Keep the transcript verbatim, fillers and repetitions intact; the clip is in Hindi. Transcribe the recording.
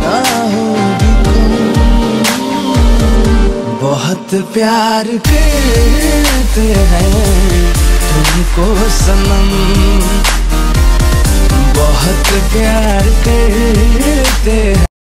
ना होगी कम। बहुत प्यार करते हैं तुमको सनम, बहुत प्यार करते हैं।